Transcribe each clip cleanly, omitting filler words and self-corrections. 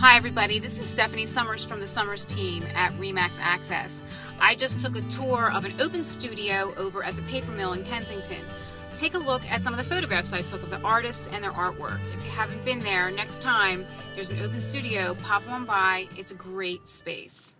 Hi everybody, this is Stephanie Summers from the Summers team at Remax Access. I just took a tour of an open studio over at the PaperMille in Kensington. Take a look at some of the photographs I took of the artists and their artwork. If you haven't been there, next time there's an open studio, pop on by. It's a great space.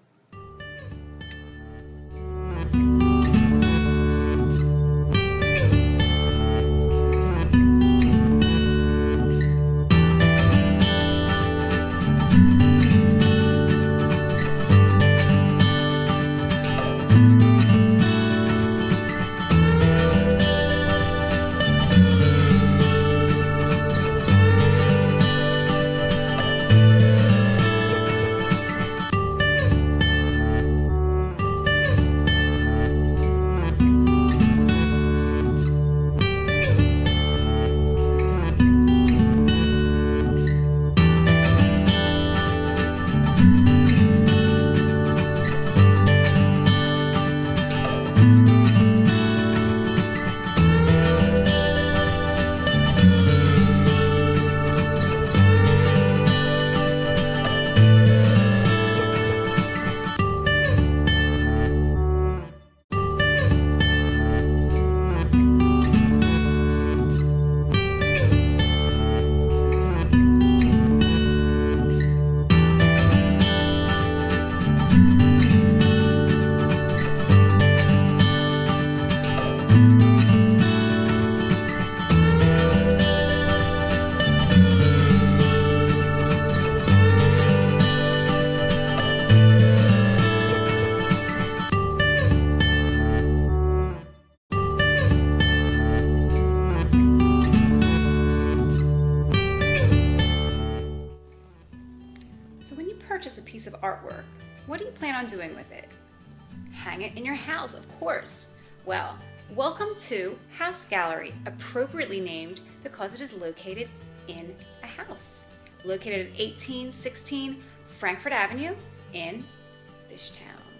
So when you purchase a piece of artwork, what do you plan on doing with it? Hang it in your house, of course. Well, welcome to House Gallery, appropriately named because it is located in a house. Located at 1816 Frankford Avenue in Fishtown.